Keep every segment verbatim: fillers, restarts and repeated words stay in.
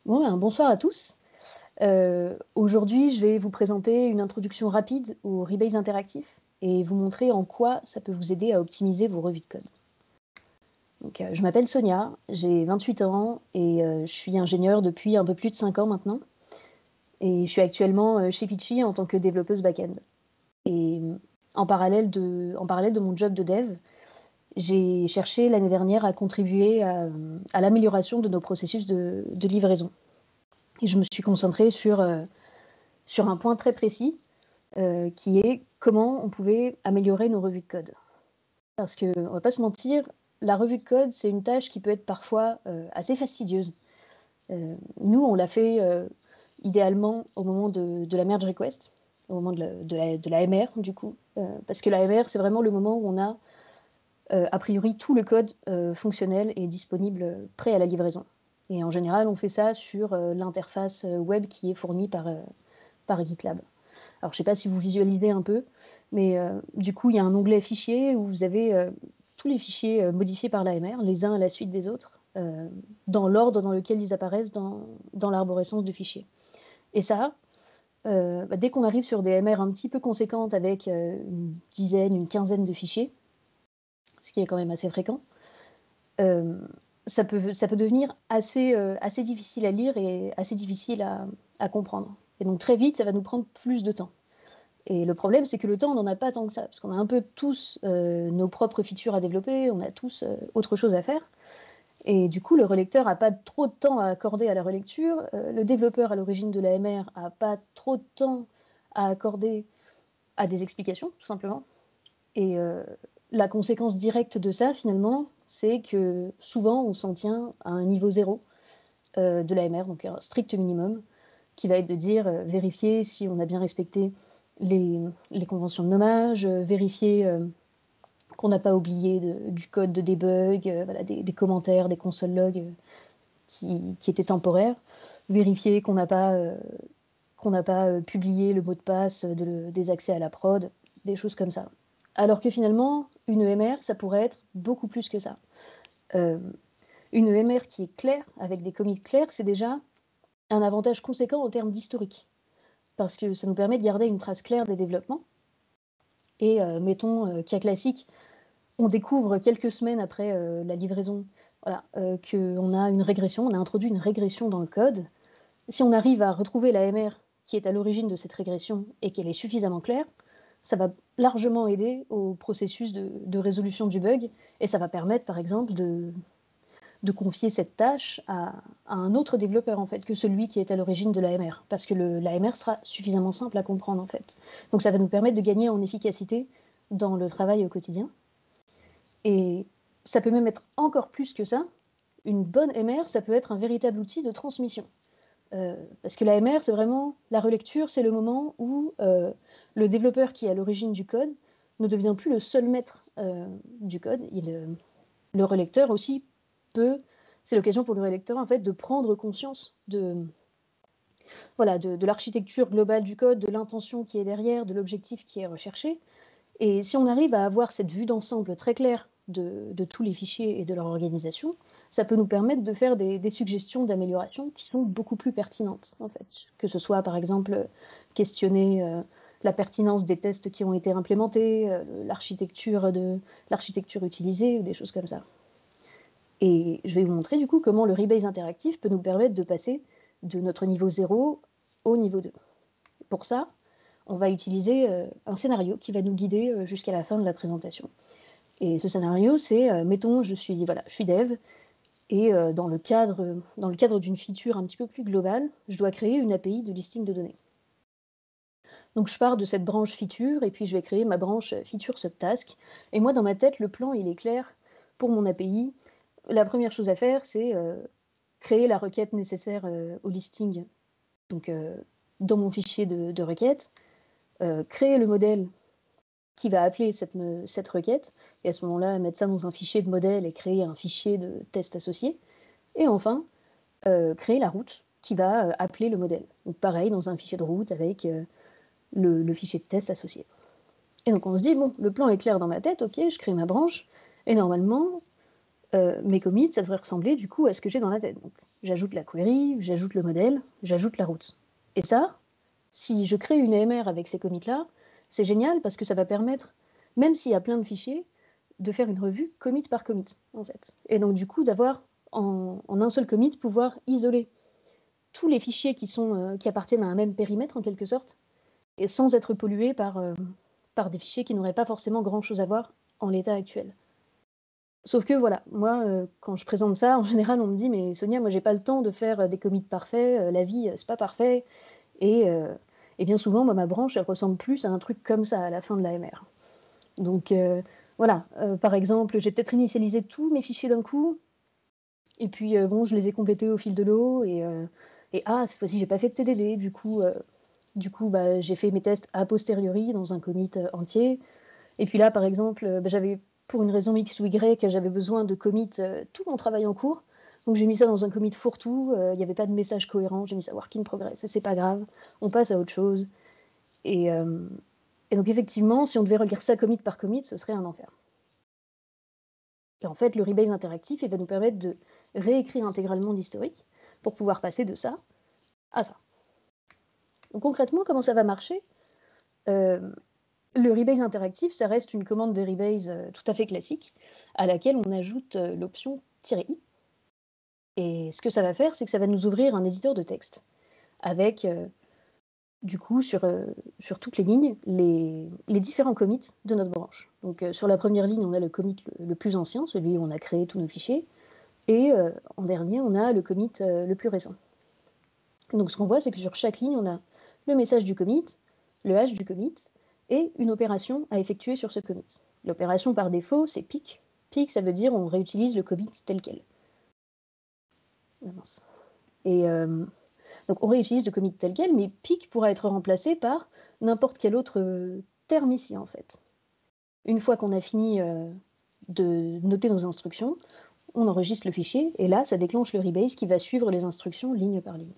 Bon, ben, bonsoir à tous. Euh, aujourd'hui, je vais vous présenter une introduction rapide au Rebase interactif et vous montrer en quoi ça peut vous aider à optimiser vos revues de code. Donc, euh, je m'appelle Sonia, j'ai vingt-huit ans et euh, je suis ingénieure depuis un peu plus de cinq ans maintenant. Et je suis actuellement euh, chez Pitchy en tant que développeuse back-end. Et en parallèle, de, en parallèle de mon job de dev, j'ai cherché l'année dernière à contribuer à, à l'amélioration de nos processus de, de livraison. Et je me suis concentrée sur, euh, sur un point très précis, euh, qui est comment on pouvait améliorer nos revues de code. Parce qu'on ne va pas se mentir, la revue de code, c'est une tâche qui peut être parfois euh, assez fastidieuse. Euh, nous, on l'a fait euh, idéalement au moment de, de la merge request, au moment de la, de la, de la M R, du coup. Euh, parce que la M R, c'est vraiment le moment où on a, euh, a priori, tout le code euh, fonctionnel et disponible, prêt à la livraison. Et en général, on fait ça sur euh, l'interface web qui est fournie par, euh, par GitLab. Alors, je ne sais pas si vous visualisez un peu, mais euh, du coup, il y a un onglet fichiers où vous avez euh, tous les fichiers euh, modifiés par l'A M R, les uns à la suite des autres, euh, dans l'ordre dans lequel ils apparaissent dans, dans l'arborescence de fichiers. Et ça, euh, bah, dès qu'on arrive sur des M R un petit peu conséquentes avec euh, une dizaine, une quinzaine de fichiers, ce qui est quand même assez fréquent, euh, ça, peut, ça peut devenir assez, euh, assez difficile à lire et assez difficile à, à comprendre. Et donc très vite, ça va nous prendre plus de temps. Et le problème, c'est que le temps, on n'en a pas tant que ça, parce qu'on a un peu tous euh, nos propres features à développer, on a tous euh, autre chose à faire. Et du coup, le relecteur n'a pas trop de temps à accorder à la relecture, euh, le développeur à l'origine de la M R n'a pas trop de temps à accorder à des explications, tout simplement. Et euh, la conséquence directe de ça, finalement, c'est que souvent, on s'en tient à un niveau zéro euh, de la M R, donc un strict minimum, qui va être de dire, euh, vérifier si on a bien respecté les, les conventions de nommage, euh, vérifier euh, qu'on n'a pas oublié de, du code de debug, euh, voilà, des, des commentaires, des console logs euh, qui, qui étaient temporaires, vérifier qu'on n'a pas, euh, qu'on n'a pas euh, publié le mot de passe de, des accès à la prod, des choses comme ça. Alors que finalement, une E M R, ça pourrait être beaucoup plus que ça. Euh, une E M R qui est claire, avec des commits clairs, c'est déjà un avantage conséquent en termes d'historique, parce que ça nous permet de garder une trace claire des développements. Et euh, mettons, euh, cas classique, on découvre quelques semaines après euh, la livraison voilà, euh, qu'on a une régression, on a introduit une régression dans le code. Si on arrive à retrouver la M R qui est à l'origine de cette régression et qu'elle est suffisamment claire, ça va largement aider au processus de, de résolution du bug et ça va permettre, par exemple, de, de confier cette tâche à, à un autre développeur en fait que celui qui est à l'origine de l'A M R, parce que l'A M R sera suffisamment simple à comprendre en fait. Donc ça va nous permettre de gagner en efficacité dans le travail au quotidien. Et ça peut même être encore plus que ça. Une bonne M R, ça peut être un véritable outil de transmission. Euh, parce que la M R, c'est vraiment la relecture, c'est le moment où euh, le développeur qui est à l'origine du code ne devient plus le seul maître euh, du code. Il, euh, le relecteur aussi peut, c'est l'occasion pour le relecteur en fait de prendre conscience de, voilà, de, de l'architecture globale du code, de l'intention qui est derrière, de l'objectif qui est recherché. Et si on arrive à avoir cette vue d'ensemble très claire de, de tous les fichiers et de leur organisation, ça peut nous permettre de faire des, des suggestions d'amélioration qui sont beaucoup plus pertinentes, en fait. Que ce soit, par exemple, questionner euh, la pertinence des tests qui ont été implémentés, euh, l'architecture de l'architecture utilisée, ou des choses comme ça. Et je vais vous montrer, du coup, comment le rebase interactif peut nous permettre de passer de notre niveau zéro au niveau deux. Pour ça, on va utiliser euh, un scénario qui va nous guider euh, jusqu'à la fin de la présentation. Et ce scénario, c'est, euh, mettons, je suis, voilà, je suis dev, et euh, dans le cadre, dans le cadre d'une feature un petit peu plus globale, je dois créer une A P I de listing de données. Donc je pars de cette branche feature, et puis je vais créer ma branche feature subtask. Et moi, dans ma tête, le plan, il est clair pour mon A P I. La première chose à faire, c'est euh, créer la requête nécessaire euh, au listing, donc euh, dans mon fichier de, de requête, euh, créer le modèle qui va appeler cette, cette requête, et à ce moment-là, mettre ça dans un fichier de modèle et créer un fichier de test associé. Et enfin, euh, créer la route qui va euh, appeler le modèle. Donc pareil, dans un fichier de route avec euh, le, le fichier de test associé. Et donc on se dit, bon, le plan est clair dans ma tête, ok, je crée ma branche, et normalement, euh, mes commits, ça devrait ressembler du coup à ce que j'ai dans la tête. Donc, j'ajoute la query, j'ajoute le modèle, j'ajoute la route. Et ça, si je crée une A M R avec ces commits-là, c'est génial parce que ça va permettre, même s'il y a plein de fichiers, de faire une revue commit par commit, en fait. Et donc, du coup, d'avoir en, en un seul commit, pouvoir isoler tous les fichiers qui, sont, euh, qui appartiennent à un même périmètre, en quelque sorte, et sans être pollués par, euh, par des fichiers qui n'auraient pas forcément grand-chose à voir en l'état actuel. Sauf que voilà, moi, euh, quand je présente ça, en général, on me dit « Mais Sonia, moi, j'ai pas le temps de faire des commits parfaits, euh, la vie, c'est pas parfait. » Et, euh, et bien souvent, moi, ma branche, elle ressemble plus à un truc comme ça à la fin de l'A M R. Donc euh, voilà, euh, par exemple, j'ai peut-être initialisé tous mes fichiers d'un coup, et puis euh, bon, je les ai complétés au fil de l'eau, et, euh, et ah, cette fois-ci, j'ai pas fait de T D D, du coup, euh, du coup bah, j'ai fait mes tests a posteriori dans un commit euh, entier. Et puis là, par exemple, euh, bah, j'avais, pour une raison X ou Y, j'avais besoin de commit euh, tout mon travail en cours. Donc j'ai mis ça dans un commit fourre-tout, il euh, n'y avait pas de message cohérent, j'ai mis ça work in progress, et c'est pas grave, on passe à autre chose. Et, euh, et donc effectivement, si on devait relire ça commit par commit, ce serait un enfer. Et en fait, le rebase interactif, il va nous permettre de réécrire intégralement l'historique pour pouvoir passer de ça à ça. Donc concrètement, comment ça va marcher ? euh, Le rebase interactif, ça reste une commande de rebase euh, tout à fait classique, à laquelle on ajoute euh, l'option -i. Et ce que ça va faire, c'est que ça va nous ouvrir un éditeur de texte, avec, euh, du coup, sur, euh, sur toutes les lignes, les, les différents commits de notre branche. Donc euh, sur la première ligne, on a le commit le, le plus ancien, celui où on a créé tous nos fichiers, et euh, en dernier, on a le commit euh, le plus récent. Donc ce qu'on voit, c'est que sur chaque ligne, on a le message du commit, le hash du commit, et une opération à effectuer sur ce commit. L'opération par défaut, c'est pick. Pick, ça veut dire on réutilise le commit tel quel. Ah, mince. Et euh, donc on réutilise le commit tel quel, mais pick pourra être remplacé par n'importe quel autre euh, terme ici, en fait. Une fois qu'on a fini euh, de noter nos instructions, on enregistre le fichier, et là, ça déclenche le rebase qui va suivre les instructions ligne par ligne.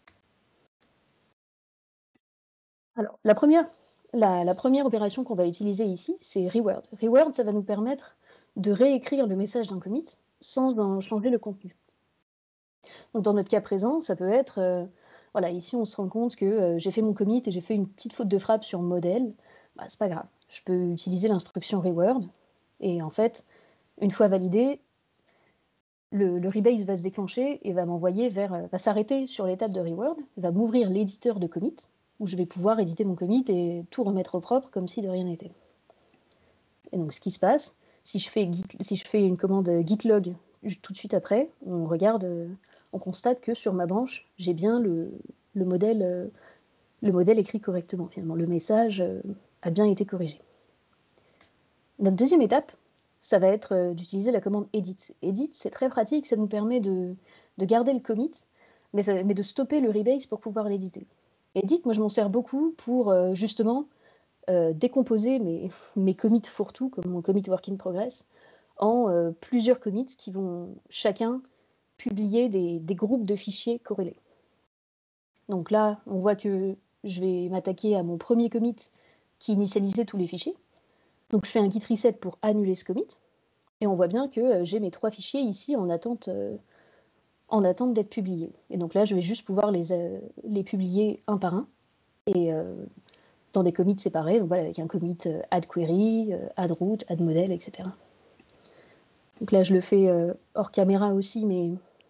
Alors, la première, la, la première opération qu'on va utiliser ici, c'est reword. Reword, ça va nous permettre de réécrire le message d'un commit sans en changer le contenu. Donc, dans notre cas présent, ça peut être, euh, voilà, ici on se rend compte que euh, j'ai fait mon commit et j'ai fait une petite faute de frappe sur modèle. Bah, c'est pas grave, je peux utiliser l'instruction reword, et en fait, une fois validé, le, le rebase va se déclencher et va m'envoyer vers, euh, va s'arrêter sur l'étape de reword, va m'ouvrir l'éditeur de commit, où je vais pouvoir éditer mon commit et tout remettre au propre comme si de rien n'était. Et donc ce qui se passe, si je fais, git, si je fais une commande gitlog tout de suite après, on regarde, euh, on constate que sur ma branche, j'ai bien le, le, modèle, euh, le modèle écrit correctement finalement. Le message euh, a bien été corrigé. Notre deuxième étape, ça va être euh, d'utiliser la commande edit. Edit, c'est très pratique, ça nous permet de, de garder le commit, mais, ça, mais de stopper le rebase pour pouvoir l'éditer. Edit, moi je m'en sers beaucoup pour euh, justement euh, décomposer mes, mes commits fourre-tout, comme mon commit work in progress, en euh, plusieurs commits qui vont chacun publier des, des groupes de fichiers corrélés. Donc là, on voit que je vais m'attaquer à mon premier commit qui initialisait tous les fichiers. Donc je fais un git reset pour annuler ce commit, et on voit bien que euh, j'ai mes trois fichiers ici en attente, euh, en attente d'être publiés. Et donc là, je vais juste pouvoir les, euh, les publier un par un, et euh, dans des commits séparés, donc voilà, avec un commit euh, add query, euh, add route, add model, et cetera. Donc là, je le fais euh, hors caméra aussi, mais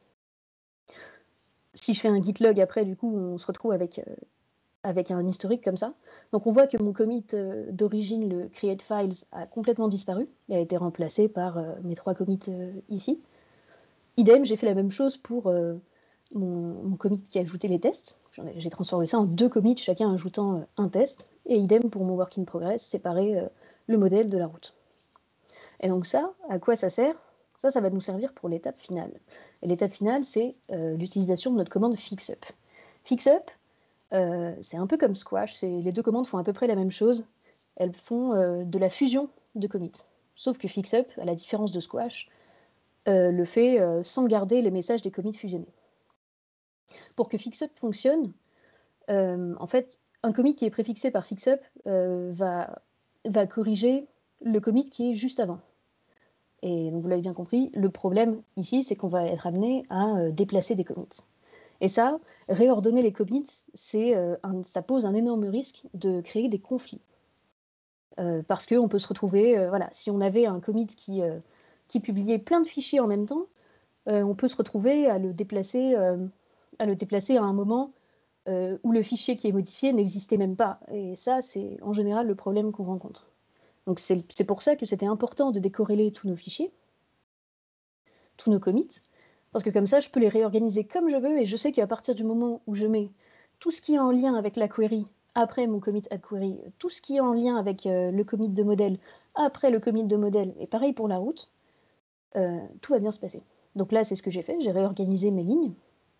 si je fais un git log après, du coup, on se retrouve avec, euh, avec un historique comme ça. Donc on voit que mon commit euh, d'origine, le create files, a complètement disparu. Il a été remplacé par euh, mes trois commits euh, ici. Idem, j'ai fait la même chose pour euh, mon, mon commit qui a ajouté les tests. J'ai transformé ça en deux commits, chacun ajoutant euh, un test. Et idem pour mon work in progress, séparer euh, le modèle de la route. Et donc ça, à quoi ça sert ? Ça, ça va nous servir pour l'étape finale. Et l'étape finale, c'est euh, l'utilisation de notre commande fixup. Fixup, euh, c'est un peu comme squash, les deux commandes font à peu près la même chose. Elles font euh, de la fusion de commits. Sauf que fixup, à la différence de squash, euh, le fait euh, sans garder les messages des commits fusionnés. Pour que fixup fonctionne, euh, en fait, un commit qui est préfixé par fixup euh, va, va corriger le commit qui est juste avant. Et donc vous l'avez bien compris, le problème ici, c'est qu'on va être amené à euh, déplacer des commits. Et ça, réordonner les commits, c'est, euh, un, ça pose un énorme risque de créer des conflits. Euh, parce qu'on peut se retrouver, euh, voilà, si on avait un commit qui, euh, qui publiait plein de fichiers en même temps, euh, on peut se retrouver à le déplacer, euh, à le déplacer à un moment euh, où le fichier qui est modifié n'existait même pas. Et ça, c'est en général le problème qu'on rencontre. Donc c'est pour ça que c'était important de décorréler tous nos fichiers, tous nos commits, parce que comme ça, je peux les réorganiser comme je veux, et je sais qu'à partir du moment où je mets tout ce qui est en lien avec la query après mon commit add query, tout ce qui est en lien avec euh, le commit de modèle après le commit de modèle, et pareil pour la route, euh, tout va bien se passer. Donc là, c'est ce que j'ai fait, j'ai réorganisé mes lignes,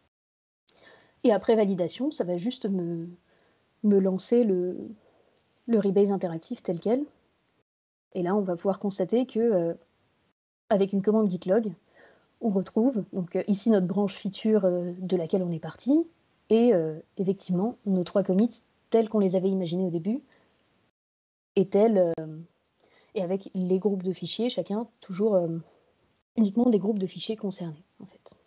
et après validation, ça va juste me, me lancer le, le rebase interactif tel quel. Et là, on va pouvoir constater que, euh, avec une commande git log, on retrouve donc euh, ici notre branche feature euh, de laquelle on est parti, et euh, effectivement nos trois commits tels qu'on les avait imaginés au début, et tels, euh, et avec les groupes de fichiers, chacun toujours euh, uniquement des groupes de fichiers concernés en fait.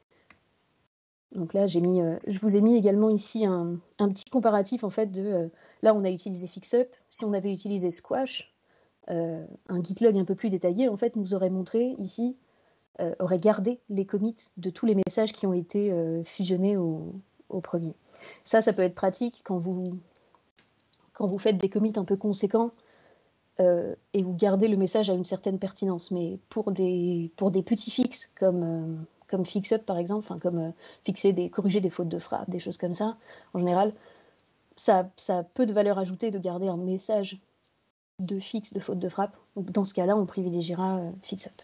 Donc là, j'ai mis, euh, je vous ai mis également ici un, un petit comparatif en fait de, euh, là on a utilisé Fixup, si on avait utilisé Squash, euh, un git log un peu plus détaillé en fait nous aurait montré ici, euh, aurait gardé les commits de tous les messages qui ont été euh, fusionnés au, au premier. Ça, ça peut être pratique quand vous, quand vous faites des commits un peu conséquents euh, et vous gardez le message à une certaine pertinence. Mais pour des, pour des petits fixes comme, euh, comme Fixup par exemple, enfin comme euh, fixer des, corriger des fautes de frappe, des choses comme ça, en général, ça, ça a peu de valeur ajoutée de garder un message de fixe de faute de frappe. Donc dans ce cas-là, on privilégiera euh, Fixup.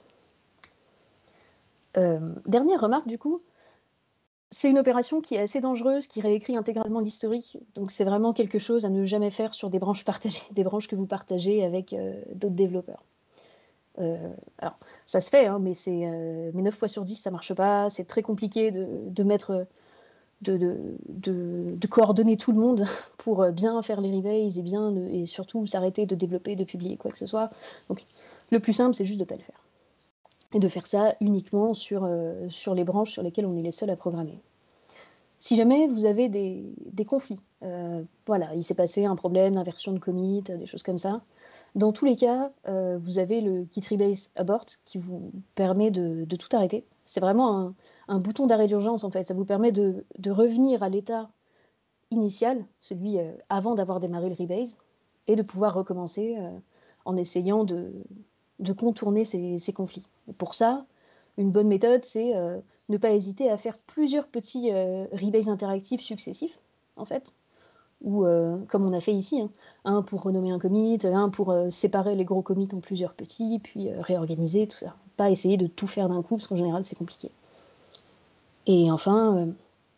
Euh, dernière remarque du coup, c'est une opération qui est assez dangereuse, qui réécrit intégralement l'historique, donc c'est vraiment quelque chose à ne jamais faire sur des branches partagées, des branches que vous partagez avec euh, d'autres développeurs. Euh, alors, ça se fait, hein, mais, euh, mais neuf fois sur dix, ça marche pas, c'est très compliqué de, de mettre, de, de, de, de, coordonner tout le monde pour bien faire les rebases et, bien, et surtout s'arrêter de développer, de publier quoi que ce soit. Donc, le plus simple, c'est juste de ne pas le faire. Et de faire ça uniquement sur, euh, sur les branches sur lesquelles on est les seuls à programmer. Si jamais vous avez des, des conflits, euh, voilà, il s'est passé un problème d'inversion de commit, des choses comme ça, dans tous les cas, euh, vous avez le git rebase abort qui vous permet de, de tout arrêter. C'est vraiment un, un bouton d'arrêt d'urgence en fait, ça vous permet de, de revenir à l'état initial, celui euh, avant d'avoir démarré le rebase, et de pouvoir recommencer euh, en essayant de, de contourner ces, ces conflits. Et pour ça, une bonne méthode, c'est euh, ne pas hésiter à faire plusieurs petits euh, rebases interactifs successifs, en fait, ou euh, comme on a fait ici, hein, un pour renommer un commit, un pour euh, séparer les gros commits en plusieurs petits, puis euh, réorganiser, tout ça. Pas essayer de tout faire d'un coup, parce qu'en général, c'est compliqué. Et enfin, euh,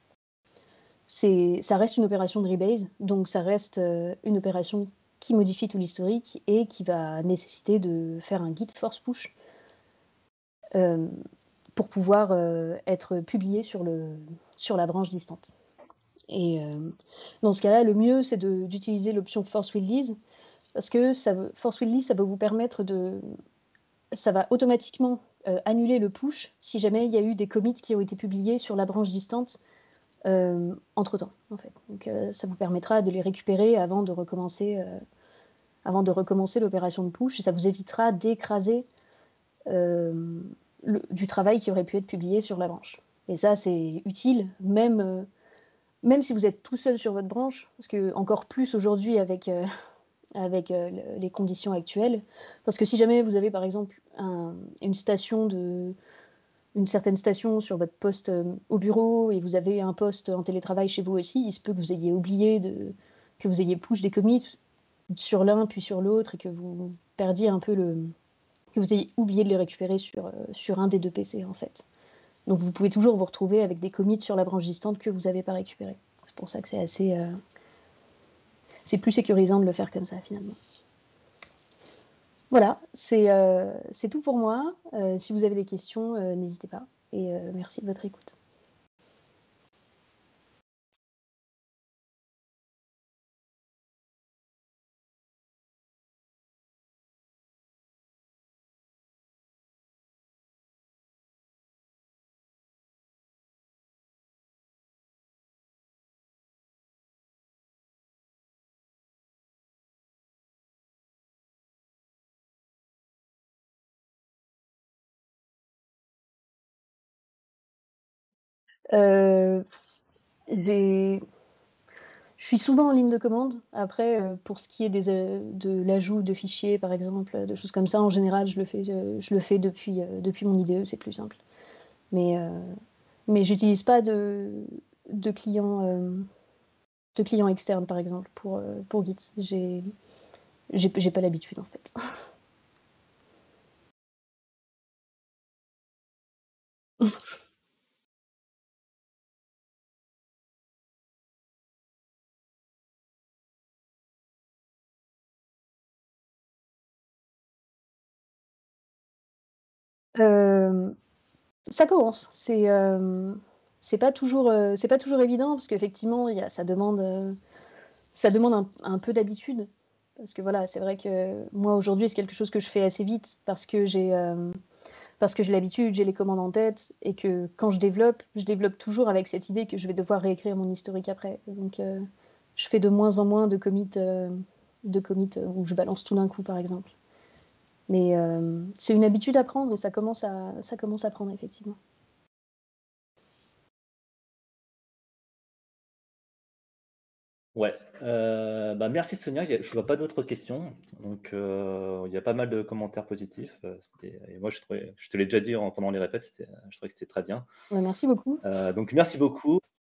ça reste une opération de rebase, donc ça reste euh, une opération qui modifie tout l'historique et qui va nécessiter de faire un git force push euh, pour pouvoir euh, être publié sur, le, sur la branche distante. Et euh, dans ce cas-là, le mieux, c'est d'utiliser l'option force release, parce que ça, force release, ça va vous permettre de... ça va automatiquement euh, annuler le push si jamais il y a eu des commits qui ont été publiés sur la branche distante euh, entre-temps, en fait. Donc euh, ça vous permettra de les récupérer avant de recommencer, euh, avant de recommencer l'opération de push, et ça vous évitera d'écraser euh, du travail qui aurait pu être publié sur la branche. Et ça, c'est utile, même, euh, même si vous êtes tout seul sur votre branche, parce que encore plus aujourd'hui avec, euh, avec euh, les conditions actuelles, parce que si jamais vous avez par exemple un, une station de une certaine station sur votre poste euh, au bureau et vous avez un poste en télétravail chez vous aussi, il se peut que vous ayez oublié de, que vous ayez push des commits sur l'un puis sur l'autre et que vous perdiez un peu le, que vous ayez oublié de les récupérer sur, euh, sur un des deux P C en fait. Donc vous pouvez toujours vous retrouver avec des commits sur la branche distante que vous n'avez pas récupéré. C'est pour ça que c'est assez, euh, c'est plus sécurisant de le faire comme ça finalement. Voilà, c'est euh, c'est tout pour moi. Euh, si vous avez des questions, euh, n'hésitez pas. Et euh, merci de votre écoute. Heu, des je suis souvent en ligne de commande. Après, heu, pour ce qui est des, heu, de l'ajout de fichiers, par exemple, heu, de choses comme ça, en général, je le fais, heu, je le fais depuis, heu, depuis mon I D E, c'est plus simple. Mais, heu, mais j'utilise pas de de clients, hem, de clients externes, par exemple, pour, heu, pour Git. J'ai j'ai j'ai pas l'habitude, en fait. Hem, Ça commence. C'est, hem, c'est pas toujours, heu, c'est pas toujours évident parce qu'effectivement, il y a ça demande, heu, ça demande un un peu d'habitude. Parce que voilà, c'est vrai que moi, aujourd'hui, c'est quelque chose que je fais assez vite parce que j'ai, hem, parce que j'ai l'habitude, j'ai les commandes en tête et que quand je développe, je développe toujours avec cette idée que je vais devoir réécrire mon historique après. Donc, heu, je fais de moins en moins de commits, heu, de commits, heu, où je balance tout d'un coup, par exemple. Mais, hem, c'est une habitude à prendre et ça commence à ça commence à prendre effectivement. Ouais, heu, bah, merci Sonia, il y a je vois pas d'autres questions, donc heu, il y a pas mal de commentaires positifs, heu, c'était et moi je trouvais je te l'ai déjà dit en pendant les répètes, c'était, je trouvais que c'était très bien. Bah, merci beaucoup. Heu, donc merci beaucoup.